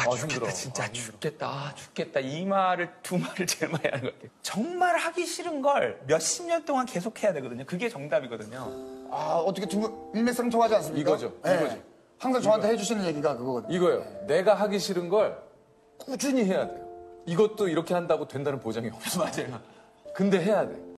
힘들어. 진짜 죽겠다. 죽겠다. 이 말을 두 말을 제일 많이 하는 것 같아요. 정말 하기 싫은 걸 몇십 년 동안 계속 해야 되거든요. 그게 정답이거든요. 아, 어떻게 두 분 일맥상통하지 않습니까? 이거죠. 이거죠. 항상 저한테 해주시는 얘기가 그거거든요. 이거요. 내가 하기 싫은 걸 꾸준히 해야 돼요. 이것도 이렇게 한다고 된다는 보장이 없어. 맞아요. 근데 해야 돼.